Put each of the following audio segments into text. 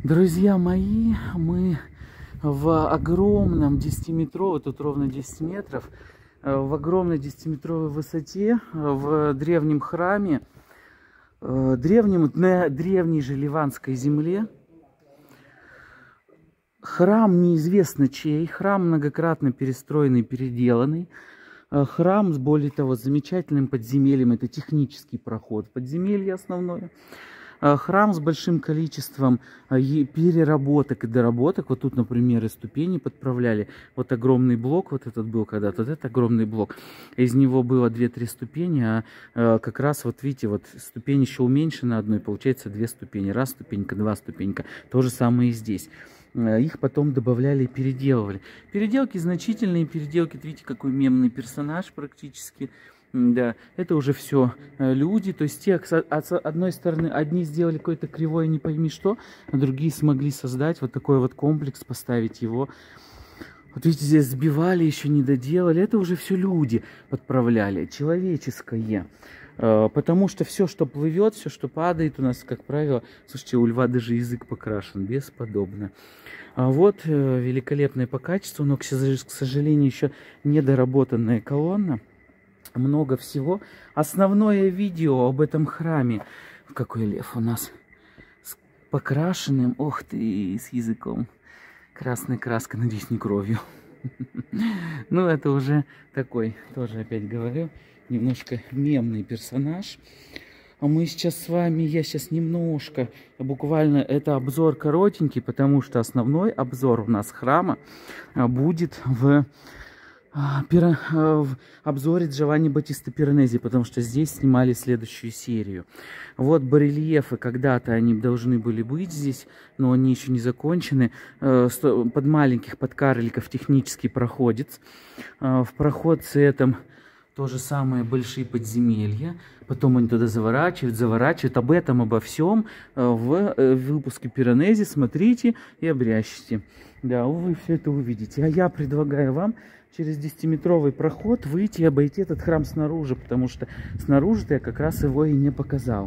Друзья мои, мы в огромном 10-метровом, тут ровно 10 метров, в огромной 10-метровой высоте, в древнем храме, на древней же ливанской земле. Храм неизвестно чей, храм многократно перестроенный, переделанный. Храм, более того, с замечательным подземельем, это технический проход, подземелье основное. Храм с большим количеством переработок и доработок. Вот тут, например, и ступени подправляли. Вот огромный блок, вот этот был когда-то, вот это огромный блок. Из него было 2-3 ступени, а как раз, вот видите, вот ступень еще уменьшена одной, получается 2 ступени. Раз ступенька, 2 ступенька. То же самое и здесь. Их потом добавляли и переделывали. Переделки значительные, переделки, видите, какой мемный персонаж практически. Да, это уже все люди, то есть те, с одной стороны, одни сделали какое-то кривое, не пойми что, а другие смогли создать вот такой вот комплекс, поставить его. Вот видите, здесь сбивали, еще не доделали, это уже все люди подправляли, человеческое. Потому что все, что плывет, все, что падает у нас, как правило, слушайте, у льва даже язык покрашен, бесподобно. А вот великолепное по качеству, но, к сожалению, еще недоработанная колонна. Много всего. Основное видео об этом храме. Какой лев у нас с покрашенным, ох ты, с языком. Красной краской, надеюсь, не кровью. Ну, это уже такой, тоже опять говорю, немножко мемный персонаж. А мы сейчас с вами, я сейчас немножко, буквально это обзор коротенький, потому что основной обзор у нас храма будет в обзоре Джованни Баттиста Пиранези, потому что здесь снимали следующую серию. Вот барельефы, когда-то они должны были быть здесь, но они еще не закончены. Под маленьких, под карликов технический проходец. В проходце этом то же самое большие подземелья. Потом они туда заворачивают. Об этом, обо всем в выпуске Пиранези смотрите и обрящите. Да, вы все это увидите. А я предлагаю вам через 10-метровый проход выйти и обойти этот храм снаружи, потому что снаружи-то я как раз его и не показал.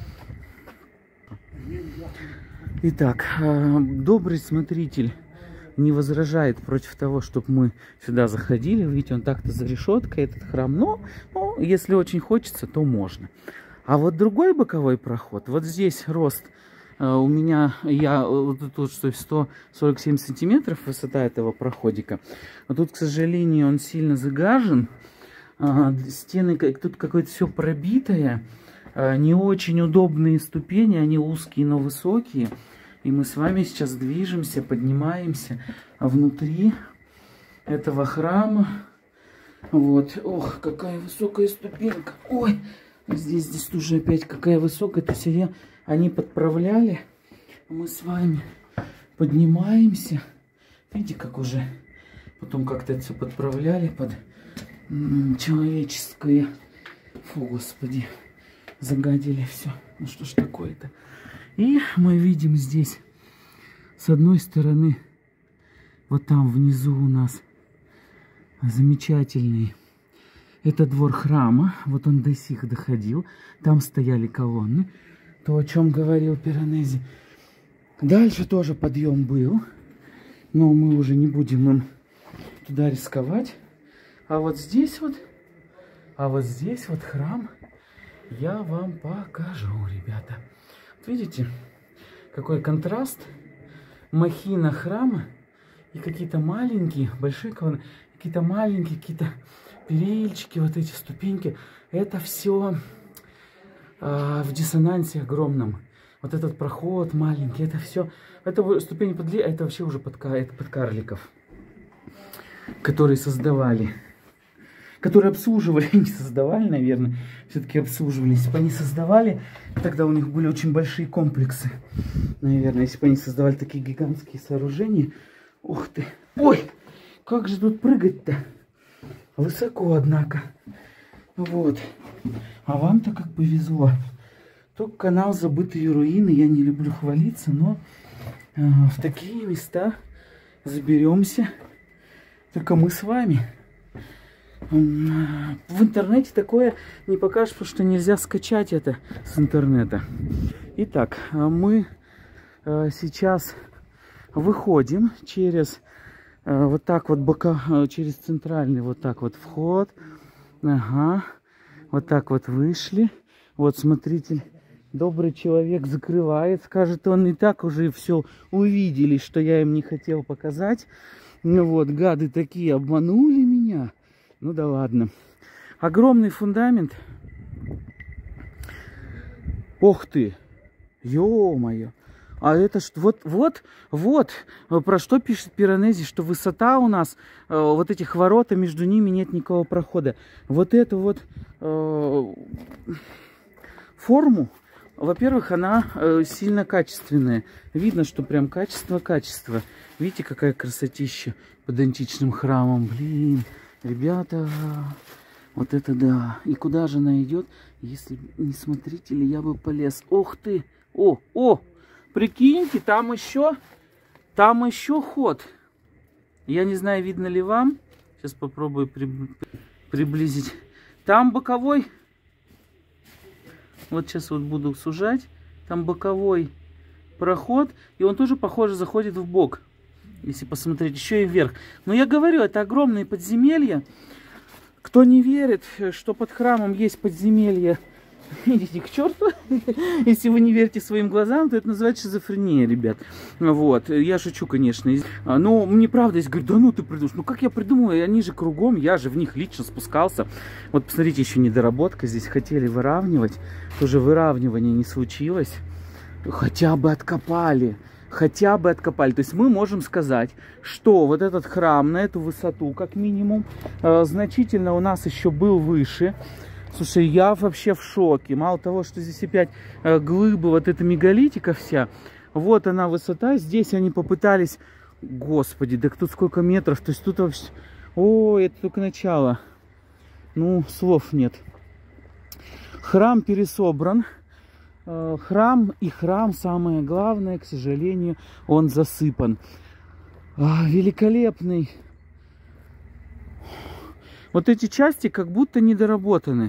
Итак, добрый смотритель не возражает против того, чтобы мы сюда заходили. Видите, он так-то за решеткой, этот храм. Но если очень хочется, то можно. А вот другой боковой проход, вот здесь рост у меня, тут что 147 сантиметров высота этого проходика. А тут, к сожалению, он сильно загажен. Стены, тут какое-то все пробитое. Не очень удобные ступени, они узкие, но высокие. И мы с вами сейчас движемся, поднимаемся внутри этого храма. Вот, ох, какая высокая ступенька. Ой, здесь тоже опять какая высокая. То есть они подправляли, мы с вами поднимаемся. Видите, как уже потом как-то это все подправляли под человеческое. Фу, господи, загадили все. Ну что ж такое-то? И мы видим здесь, с одной стороны, вот там внизу у нас замечательный, это двор храма. Вот он до сих доходил. Там стояли колонны. То, о чем говорил Пиранези. Дальше тоже подъем был. Но мы уже не будем им туда рисковать. А вот здесь вот храм я вам покажу, ребята. Видите, какой контраст. Махина храма и какие-то маленькие, большие колонны, какие-то маленькие, какие-то перильчики, вот эти ступеньки. Это все в диссонансе огромном. Вот этот проход маленький, это все. Это ступени подли, а это вообще уже под карликов, которые создавали. Которые обслуживали, не создавали, наверное, все-таки обслуживали. Если бы они создавали, тогда у них были очень большие комплексы. Наверное, если бы они создавали такие гигантские сооружения. Ух ты! Ой! Как же тут прыгать-то? Высоко, однако. Вот. А вам-то как повезло. Только канал «Забытые руины». Я не люблю хвалиться, но в такие места заберемся только мы с вами. В интернете такое не покажешь, потому что нельзя скачать это с интернета. Итак, мы сейчас выходим через вот так вот через центральный вот так вот вход. Ага. Вот так вот вышли. Вот смотритель, добрый человек, закрывает. Скажет, он и так уже все увидели, что я им не хотел показать. Ну вот, гады такие, обманули меня. Ну да ладно. Огромный фундамент. Ох ты, ё-моё. А это ж вот, про что пишет Пиранези, что высота у нас, вот этих ворот, а между ними нет никакого прохода. Вот эту вот форму, во-первых, она сильно качественная. Видно, что прям качество. Видите, какая красотища под античным храмом. Блин, ребята, вот это да. И куда же она идет? Если не смотрители, я бы полез. Ох ты, о! Прикиньте, там еще ход. Я не знаю, видно ли вам. Сейчас попробую приблизить. Там боковой. Вот сейчас вот буду сужать. Там боковой проход. И он тоже, похоже, заходит в бок. Если посмотреть, еще и вверх. Но я говорю, это огромные подземелья. Кто не верит, что под храмом есть подземелье, идите к черту. Если вы не верите своим глазам, то это называется шизофрения, ребят. Вот. Я шучу, конечно. Но мне правда есть, говорю, да ну ты придумаешь. Ну как я придумаю? Они же кругом, я же в них лично спускался. Вот посмотрите, еще недоработка. Здесь хотели выравнивать. Тоже выравнивание не случилось. Хотя бы откопали. То есть мы можем сказать, что вот этот храм на эту высоту, как минимум, значительно у нас еще был выше. Слушай, я вообще в шоке. Мало того, что здесь опять глыбы, вот эта мегалитика вся. Вот она высота. Здесь они попытались... Господи, да тут сколько метров. То есть тут вообще... О, это только начало. Ну, слов нет. Храм пересобран. Храм, самое главное, к сожалению, он засыпан. Великолепный. Вот эти части как будто недоработаны.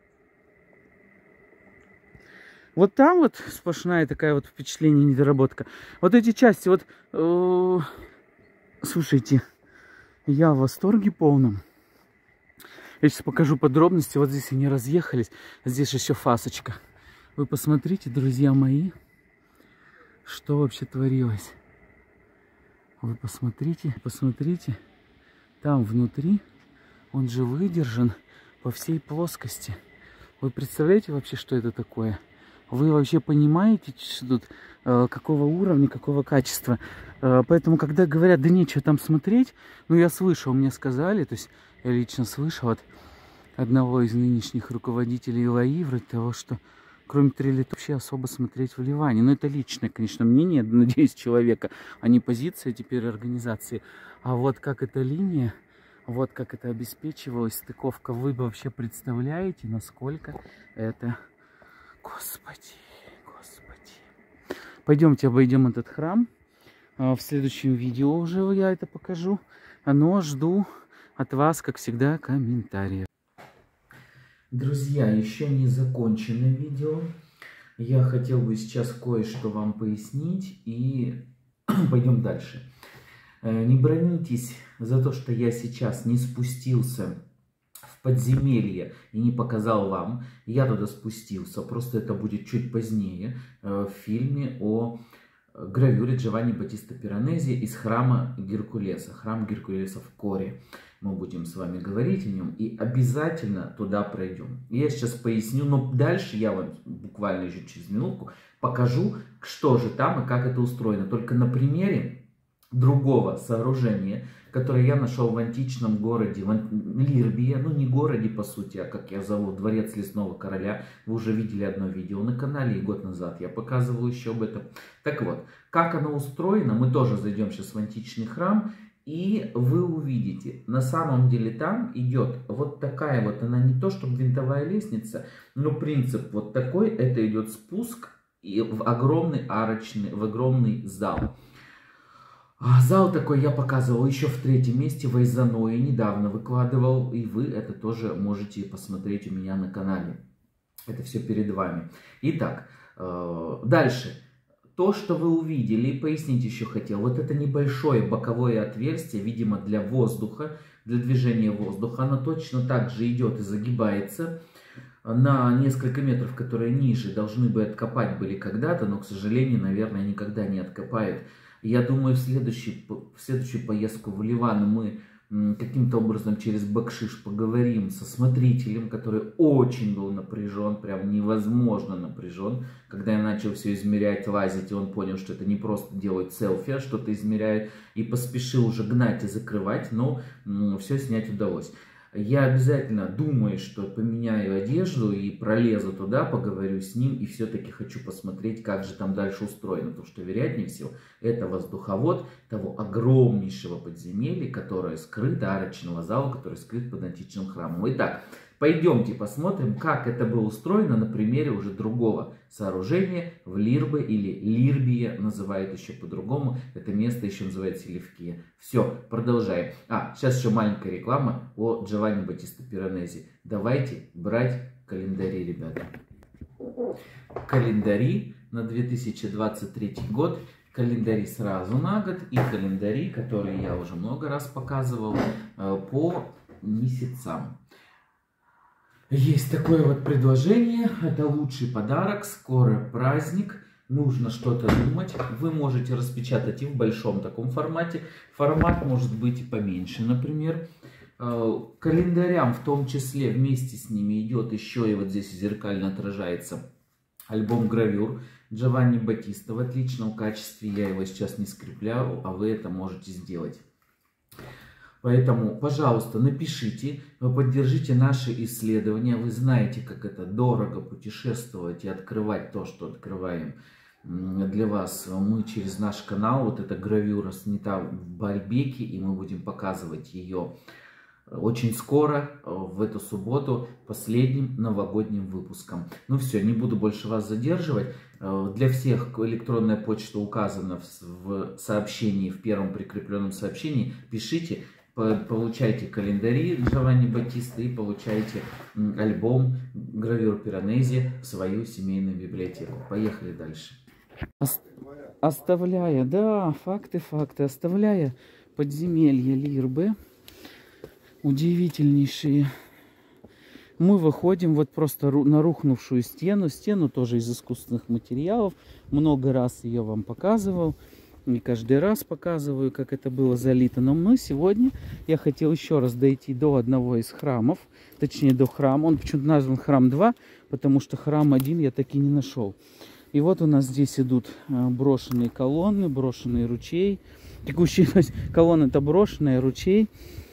Вот там вот сплошная такая вот впечатление, недоработка. Вот эти части, вот... слушайте, я в восторге полном. Я сейчас покажу подробности. Вот здесь они разъехались. Здесь еще фасочка. Вы посмотрите, друзья мои, что вообще творилось. Вы посмотрите. Там внутри он же выдержан по всей плоскости. Вы представляете вообще, что это такое? Вы вообще понимаете, что тут, какого уровня, какого качества? Поэтому, когда говорят, да нечего там смотреть, ну, я слышал, мне сказали, то есть я лично слышал от одного из нынешних руководителей ЛАИ, вроде того, что кроме трилит вообще особо смотреть в Ливане. Но это личное, конечно, мнение, надеюсь, человека, а не позиция теперь организации. А вот как эта линия, вот как это обеспечивалось, стыковка, вы вообще представляете, насколько это... Господи. Пойдемте обойдем этот храм. В следующем видео уже я это покажу. Но жду от вас, как всегда, комментариев. Друзья, еще не закончено видео. Я хотел бы сейчас кое-что вам пояснить и пойдем дальше. Не бронитесь за то, что я сейчас не спустился в подземелье и не показал вам. Я туда спустился, просто это будет чуть позднее в фильме о гравюре Джованни Баттиста Пиранези из храма Геркулеса. Храм Геркулеса в Коре. Мы будем с вами говорить о нем и обязательно туда пройдем. Я сейчас поясню, но дальше я вам буквально еще через минутку покажу, что же там и как это устроено. Только на примере другого сооружения, которое я нашел в античном городе, в Лирбии, ну не городе по сути, а как я зову, дворец лесного короля. Вы уже видели одно видео на канале, и год назад я показывал еще об этом. Так вот, как оно устроено, мы тоже зайдем сейчас в античный храм, и вы увидите, на самом деле там идет вот такая вот, она не то чтобы винтовая лестница, но принцип вот такой, это идет спуск и в огромный арочный, в огромный зал. Зал такой я показывал еще в третьем месте в Айзаное, недавно выкладывал, и вы это тоже можете посмотреть у меня на канале. Это все перед вами. Итак, дальше. то, что вы увидели, и пояснить еще хотел, вот это небольшое боковое отверстие, видимо, для воздуха, для движения воздуха, оно точно так же идет и загибается на несколько метров, которые ниже должны бы откопать были когда-то, но, к сожалению, наверное, никогда не откопают. Я думаю, в следующую поездку в Ливан мы каким-то образом через бакшиш поговорим со смотрителем, который очень был напряжен, прям невозможно напряжен. Когда я начал все измерять, лазить, и он понял, что это не просто делать селфи, а что-то измеряет, и поспешил уже гнать и закрывать, но все снять удалось. Я обязательно думаю, что поменяю одежду и пролезу туда, поговорю с ним, и все-таки хочу посмотреть, как же там дальше устроено. Потому что, вероятнее всего, это воздуховод того огромнейшего подземелья, которое скрыто, арочного зала, который скрыт под античным храмом. Итак, пойдемте посмотрим, как это было устроено на примере уже другого сооружения в Лирбе или Лирбия, называют еще по-другому. Это место еще называется Ливкия. Все, продолжаем. Сейчас еще маленькая реклама о Джованни Баттиста Пиранези. Давайте брать календари, ребята. Календари на 2023 год. Календари сразу на год и календари, которые я уже много раз показывал, по месяцам. Есть такое вот предложение, это лучший подарок, скоро праздник, нужно что-то думать. Вы можете распечатать и в большом таком формате, формат может быть и поменьше, например. Календарям в том числе вместе с ними идет еще и вот здесь зеркально отражается альбом гравюр Джованни Баттиста в отличном качестве, я его сейчас не скрепляю, а вы это можете сделать. Поэтому, пожалуйста, напишите, поддержите наши исследования. Вы знаете, как это дорого путешествовать и открывать то, что открываем для вас. Мы через наш канал, вот эта гравюра снята в Баальбеке, и мы будем показывать ее очень скоро, в эту субботу, последним новогодним выпуском. Ну все, не буду больше вас задерживать. Для всех электронная почта указана в сообщении, в первом прикрепленном сообщении. Пишите. Получайте календари Джованни Баттиста и получайте альбом гравюр Пиранези в свою семейную библиотеку. Поехали дальше. Оставляя, да, факты, оставляя подземелье Лирбы, удивительнейшие, мы выходим вот просто на рухнувшую стену тоже из искусственных материалов. Много раз ее вам показывал. Не каждый раз показываю, как это было залито. Но сегодня я хотел еще раз дойти до одного из храмов. Точнее, до храма. Он почему-то назван храм 2, потому что храм 1 я таки не нашел. И вот у нас здесь идут брошенные колонны, брошенный ручей. Текущие, то есть колонны-то брошенные, ручей.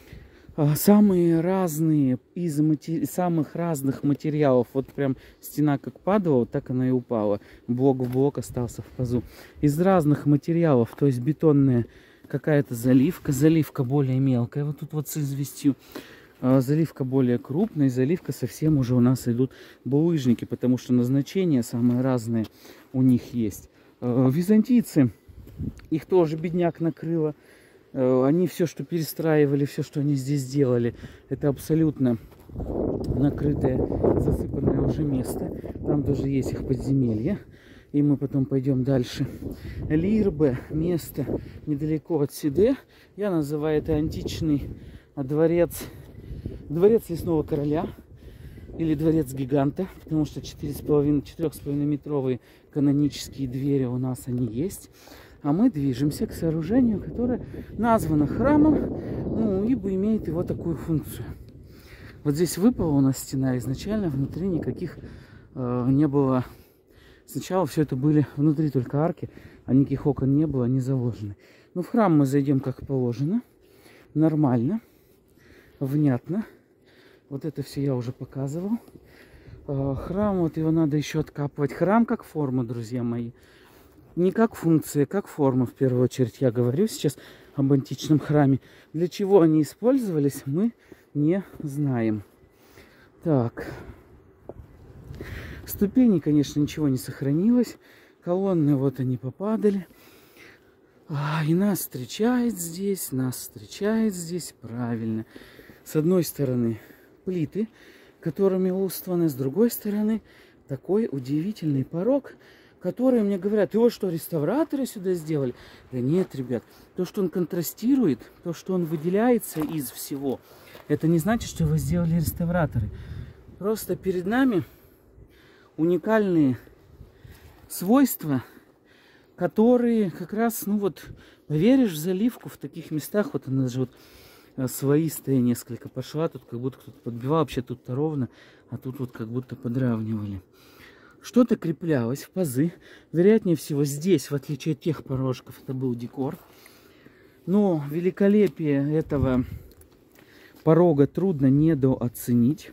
Самые разные, из самых разных материалов. Вот прям стена как падала, так она и упала. Блок в блок остался в пазу. Из разных материалов, то есть бетонная какая-то заливка. Заливка более мелкая, вот тут вот с известью. Заливка более крупная, заливка совсем уже у нас идут булыжники, потому что назначения самые разные у них есть. Византийцы, их тоже бедняк накрыло. Они все, что перестраивали, все, что они здесь делали, это абсолютно накрытое, засыпанное уже место. Там тоже есть их подземелье. И мы потом пойдем дальше. Лирбе, место недалеко от Сиде. Я называю это античный дворец лесного короля. Или дворец гиганта. Потому что 4,5 метровые канонические двери у нас они есть. А мы движемся к сооружению, которое названо храмом, ну, ибо имеет его такую функцию. Вот здесь выпала у нас стена, изначально внутри никаких не было. Сначала все это были внутри только арки, а никаких окон не было, они заложены. Но в храм мы зайдем как положено, нормально, внятно. Вот это все я уже показывал. Храм, вот его надо еще откапывать. Храм как форма, друзья мои. Не как функция, как форма, в первую очередь, я говорю сейчас об античном храме. Для чего они использовались, мы не знаем. Так. Ступени, конечно, ничего не сохранилось. Колонны, вот они попадали. И нас встречает здесь, правильно. С одной стороны плиты, которыми устланы, с другой стороны такой удивительный порог. которые мне говорят: его что, реставраторы сюда сделали? Да нет, ребят, то, что он контрастирует, то, что он выделяется из всего, это не значит, что его сделали реставраторы. Просто перед нами уникальные свойства, которые как раз, ну вот, поверишь в заливку в таких местах, вот она же вот слоистая несколько пошла, тут как будто кто-то подбивал, вообще тут-то ровно, а тут вот как будто подравнивали. Что-то креплялось в пазы. Вероятнее всего здесь, в отличие от тех порожков, это был декор. Но великолепие этого порога трудно недооценить.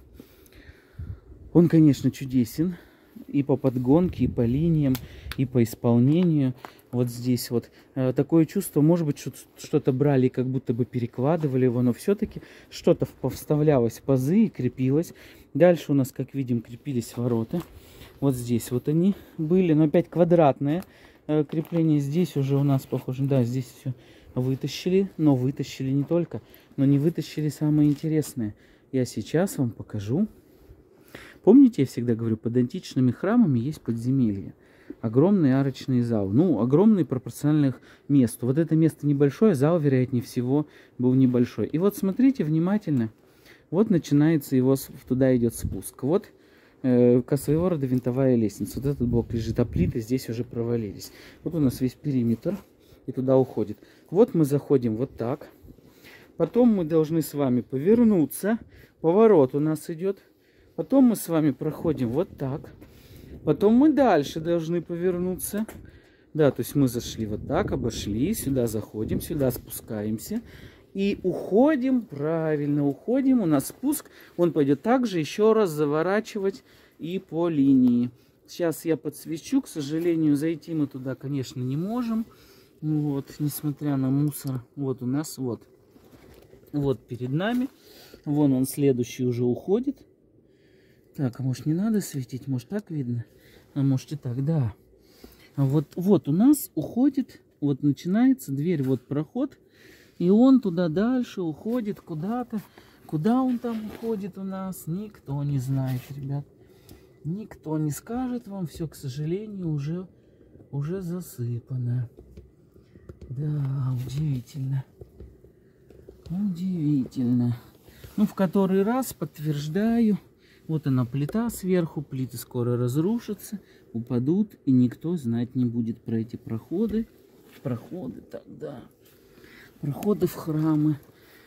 Он, конечно, чудесен. И по подгонке, и по линиям, и по исполнению. Вот здесь вот такое чувство, может быть, что-то брали, как будто бы перекладывали его, но все-таки что-то повставлялось в пазы и крепилось. Дальше у нас, как видим, крепились ворота. Вот здесь вот они были, но опять квадратное крепление. Здесь уже у нас, похоже, да, здесь все вытащили, но вытащили не только, но не вытащили самое интересное. Я сейчас вам покажу. Помните, я всегда говорю, под античными храмами есть подземелья. Огромный арочный зал. Ну, огромный пропорционально к месту. Вот это место небольшое, зал, вероятнее всего, был небольшой. И вот смотрите внимательно. Вот начинается его, туда идет спуск. Вот своего рода винтовая лестница. Вот этот блок лежит, а плиты здесь уже провалились. Вот у нас весь периметр и туда уходит. Вот мы заходим вот так. Потом мы должны с вами повернуться. Поворот у нас идет. Потом мы с вами проходим вот так. Потом мы дальше должны повернуться. Да, то есть мы зашли вот так, обошли, сюда заходим, сюда спускаемся. И уходим, правильно уходим. У нас спуск, он пойдет также еще раз заворачивать и по линии. Сейчас я подсвечу, к сожалению, зайти мы туда, конечно, не можем. Вот, несмотря на мусор. Вот у нас вот перед нами. Вон он следующий уже уходит. Так, а может не надо светить? Может так видно? А может и так, да. Вот у нас уходит, вот начинается дверь, вот проход. И он туда дальше уходит куда-то. Куда он там уходит у нас, никто не знает, ребят. Никто не скажет вам, все, к сожалению, уже засыпано. Да, удивительно. Удивительно. Ну, в который раз подтверждаю. Вот она плита сверху, плиты скоро разрушатся, упадут, и никто знать не будет про эти проходы. Проходы, тогда. Проходы в храмы.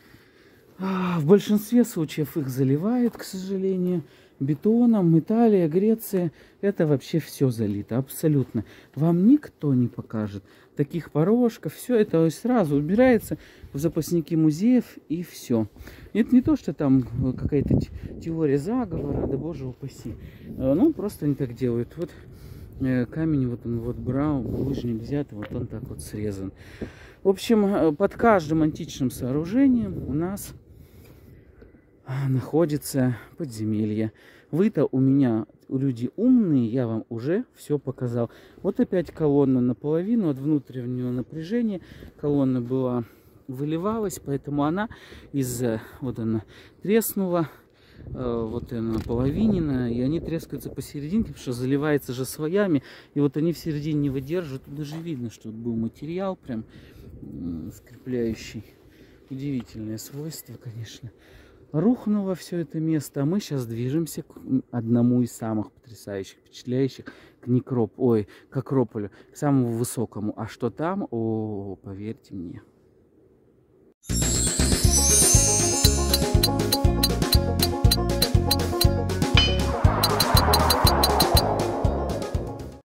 В большинстве случаев их заливают, к сожалению, бетоном. Италия, Греция, это вообще все залито, абсолютно. Вам никто не покажет таких порожков. Все это сразу убирается в запасники музеев и все. Это не то, что там какая-то теория заговора, да боже упаси. Ну, просто они так делают. Вот камень, вот он, вот булыжник взят, вот он так вот срезан. В общем, под каждым античным сооружением у нас находится подземелье. Вы-то у меня люди умные, я вам уже все показал. Вот опять колонна наполовину от внутреннего напряжения. Колонна была, выливалась, поэтому она вот она треснула. Вот она наполовинена, и они трескаются посерединке, потому что заливается же слоями, и вот они в середине не выдерживают. Тут даже видно, что был материал прям скрепляющий. Удивительное свойство, конечно. Рухнуло все это место, а мы сейчас движемся к одному из самых потрясающих, впечатляющих, к Акрополю, к самому высокому. А что там? О, поверьте мне.